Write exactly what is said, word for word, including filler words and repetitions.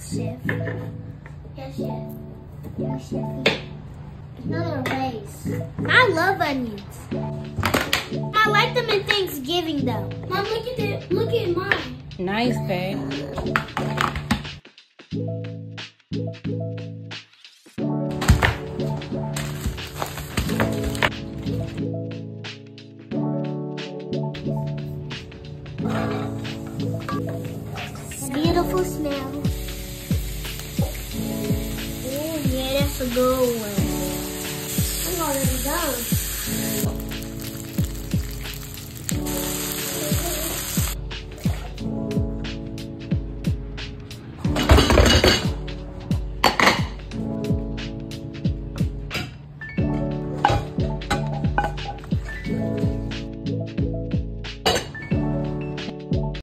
chef. Yes, chef. Yes, chef. Another race. I love onions. I like them in Thanksgiving though. Mom, look at it. Look at mine. Nice, babe. Beautiful smell. Oh yeah, that's a good one. I'm already done.